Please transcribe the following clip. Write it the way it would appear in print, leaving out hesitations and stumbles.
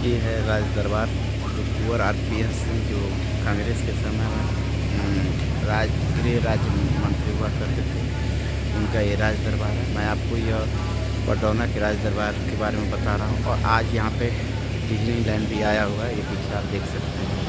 ये है राज दरबार, जो कुंवर आरपीएस सिंह जो कांग्रेस के समय में गृह राज्य मंत्री हुआ करते थे, उनका ये राज दरबार है। मैं आपको यह बरडौना के राज दरबार के बारे में बता रहा हूँ और आज यहाँ पे डिज्नीलैंड भी आया हुआ है, ये पीछे आप देख सकते हैं।